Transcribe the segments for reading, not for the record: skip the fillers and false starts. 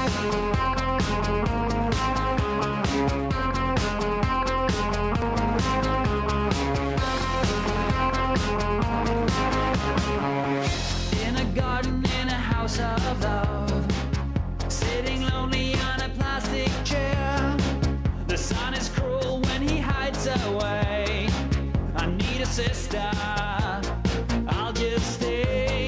In a garden, in a house of love, sitting lonely on a plastic chair. The sun is cruel when he hides away. I need a sister, I'll just stay.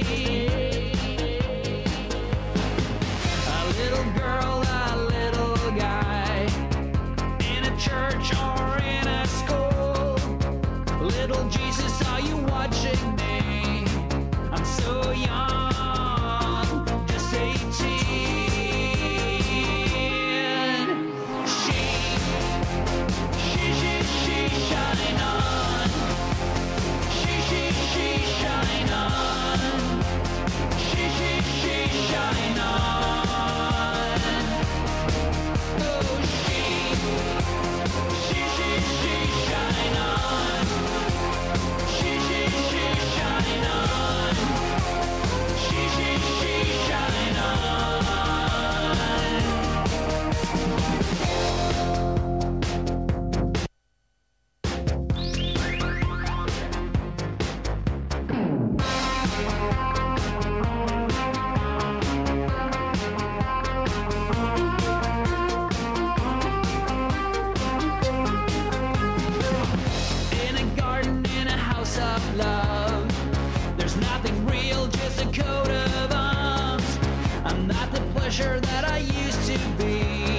A little girl, a little guy, in a church or in a school. Little Jesus, are you watching me? I'm so young, just 18. She, shine on. She, shine on. She, shine on. Oh, she, shine on. She, shine on. She, shine on. In a garden, in a house of love, there's nothing real, just a coat of arms. I'm not the pleasure that I used to be.